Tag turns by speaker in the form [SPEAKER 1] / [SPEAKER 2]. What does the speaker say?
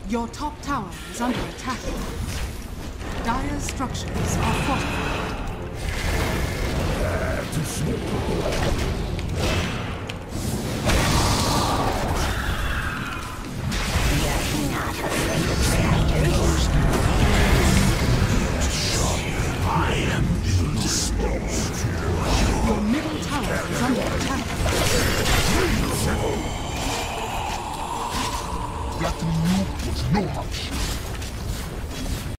[SPEAKER 1] Your top tower is under attack. Dire's structures are fortified.
[SPEAKER 2] I am indisposed.
[SPEAKER 1] Your middle tower is under attack.
[SPEAKER 2] That noob was no match.